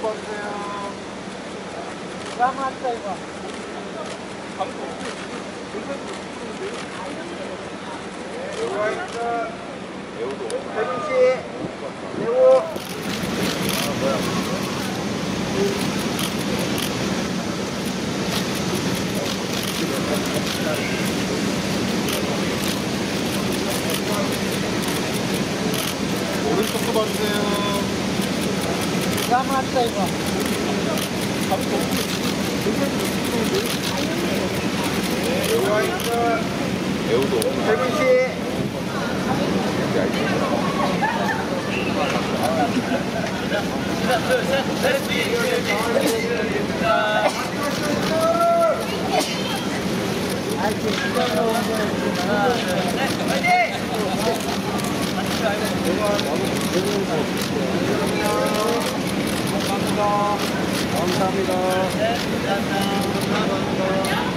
봐주세요. 감 왔다, 이거. 매우 하겠습니다. 대근씨, 매우. 오른쪽도 봐주세요. 감 왔다, 이거. 매우 하겠습니다. 매우도 대근씨. 감사합니다. 감사합니다.